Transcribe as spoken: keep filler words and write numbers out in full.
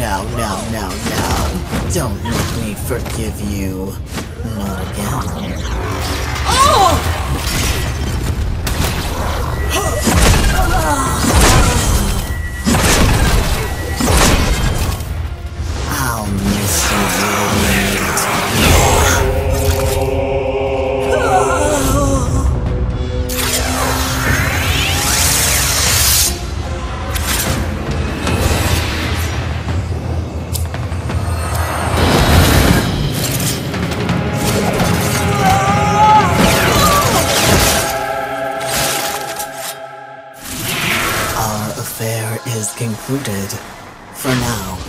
no, no, no, no. Don't make me forgive you. Not again. Oh! I'll miss you, radiant. Our affair is concluded. For now.